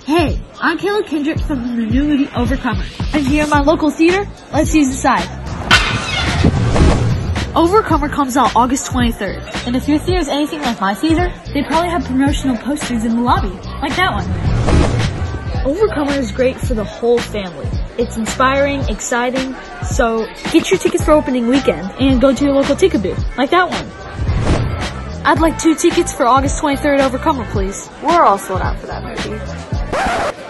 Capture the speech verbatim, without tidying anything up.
Hey, I'm Caleb Kendrick from the new movie Overcomer. And here in my local theater, let's use the side. Overcomer comes out August twenty-third. And if your theater is anything like my theater, they probably have promotional posters in the lobby, like that one. Overcomer is great for the whole family. It's inspiring, exciting, so get your tickets for opening weekend and go to your local ticket booth, like that one. I'd like two tickets for August twenty-third Overcomer, please. We're all sold out for that movie.